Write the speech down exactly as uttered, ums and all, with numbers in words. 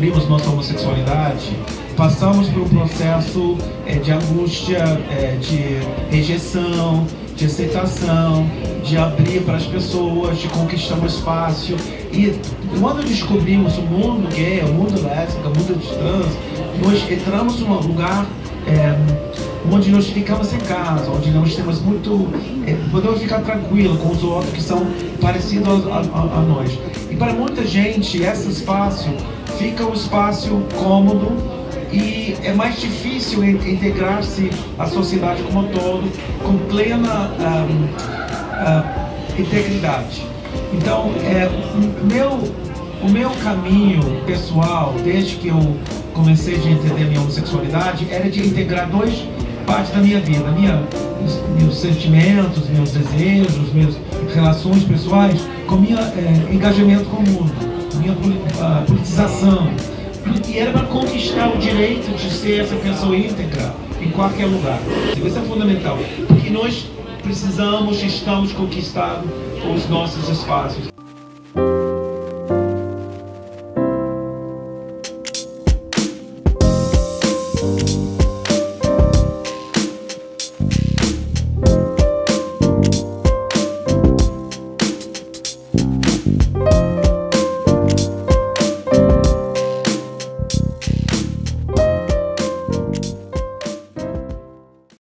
descobrimos nossa homossexualidade, passamos por um processo é, de angústia, é, de rejeição, de aceitação, de abrir para as pessoas, de conquistar um espaço. E quando descobrimos o mundo gay, o mundo lésbico, o mundo de trans, nós entramos num lugar é, onde nós ficamos em casa, onde nós temos muito... É, podemos ficar tranquilos com os outros que são parecidos a, a, a nós. E para muita gente, esse espaço fica um espaço cômodo e é mais difícil integrar-se à sociedade como um todo, com plena um, uh, integridade. Então, é, o, meu, o meu caminho pessoal, desde que eu comecei a entender minha homossexualidade, era de integrar dois partes da minha vida, minha, meus sentimentos, meus desejos, minhas relações pessoais, com meu é, engajamento com o mundo, minha uh, politização. E era para conquistar o direito de ser essa pessoa íntegra em qualquer lugar. Isso é fundamental, porque nós precisamos, estamos conquistando os nossos espaços.